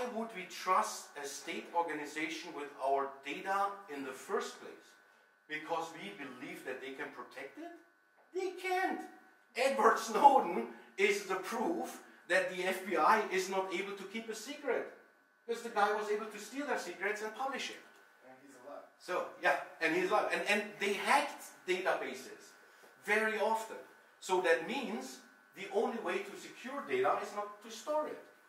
why would we trust a state organization with our data in the first place? Because we believe that they can protect it? They can't. Edward Snowden is the proof that the FBI is not able to keep a secret. Because the guy was able to steal their secrets and publish it. And he's alive. So, yeah, and he's alive. And they hacked databases very often. So that means the only way to secure data is not to store it.